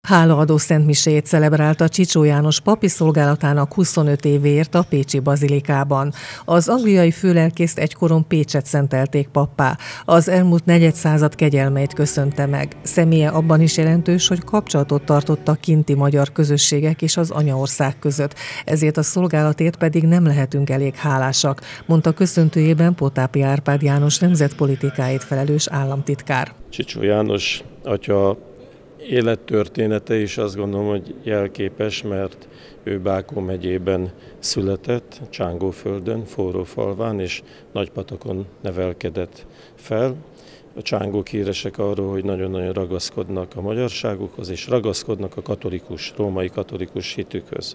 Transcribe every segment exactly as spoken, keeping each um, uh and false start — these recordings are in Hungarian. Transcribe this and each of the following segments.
Hálaadó szentmiséjét celebrálta Csicsó János papi szolgálatának huszonöt évéért a pécsi bazilikában. Az angliai főlelkészt egykoron Pécset szentelték pappá. Az elmúlt negyedszázad kegyelmeit köszönte meg. Személye abban is jelentős, hogy kapcsolatot tartott a kinti magyar közösségek és az anyaország között. Ezért a szolgálatért pedig nem lehetünk elég hálásak, mondta köszöntőjében Potápi Árpád János nemzetpolitikáért felelős államtitkár. Csicsó János atya élettörténete is azt gondolom, hogy jelképes, mert ő Bákó megyében született, Csángóföldön, Forrófalván és Nagypatakon nevelkedett fel. A csángók híresek arról, hogy nagyon-nagyon ragaszkodnak a magyarságukhoz, és ragaszkodnak a katolikus, római katolikus hitükhöz.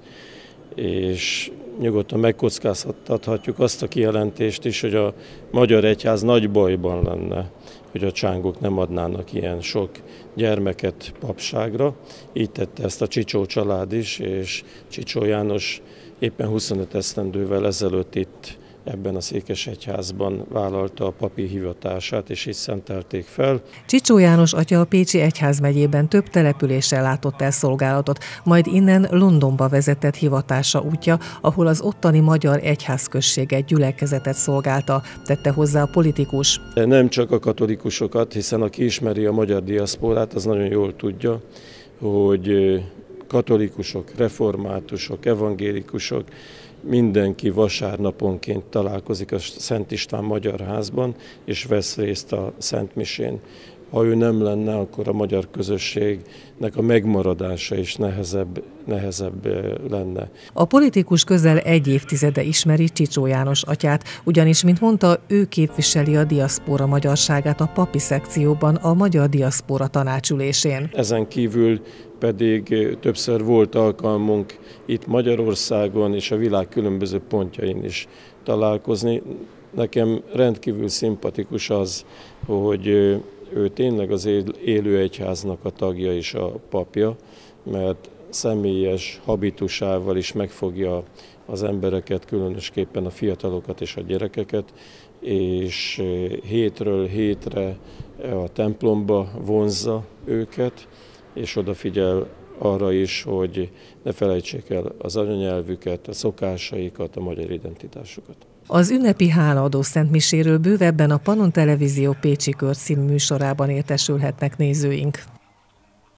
És nyugodtan megkockáztathatjuk azt a kijelentést is, hogy a magyar egyház nagy bajban lenne, hogy a csángók nem adnának ilyen sok gyermeket papságra. Így tette ezt a Csicsó család is, és Csicsó János éppen huszonöt esztendővel ezelőtt itt ebben a székesegyházban vállalta a papi hivatását, és így szentelték fel. Csicsó János atya a Pécsi egyházmegyében több településsel látott el szolgálatot, majd innen Londonba vezetett hivatása útja, ahol az ottani magyar egyházközséget, gyülekezetet szolgálta, tette hozzá a politikus. De nem csak a katolikusokat, hiszen aki ismeri a magyar diaszporát, az nagyon jól tudja, hogy katolikusok, reformátusok, evangélikusok, mindenki vasárnaponként találkozik a Szent István Magyar Házban, és vesz részt a Szentmisén. Ha ő nem lenne, akkor a magyar közösségnek a megmaradása is nehezebb, nehezebb lenne. A politikus közel egy évtizede ismeri Csicsó János atyát, ugyanis, mint mondta, ő képviseli a diaszpóra magyarságát a papi szekcióban, a Magyar Diaszpóra Tanácsülésén. Ezen kívül pedig többször volt alkalmunk itt Magyarországon és a világ különböző pontjain is találkozni. Nekem rendkívül szimpatikus az, hogy ő tényleg az élő egyháznak a tagja és a papja, mert személyes habitusával is megfogja az embereket, különösképpen a fiatalokat és a gyerekeket, és hétről hétre a templomba vonzza őket, és odafigyel arra is, hogy ne felejtsék el az anyanyelvüket, a szokásaikat, a magyar identitásukat. Az ünnepi hálaadó szentmiséről bővebben a Pannon Televízió Pécsi Kör című műsorában értesülhetnek nézőink.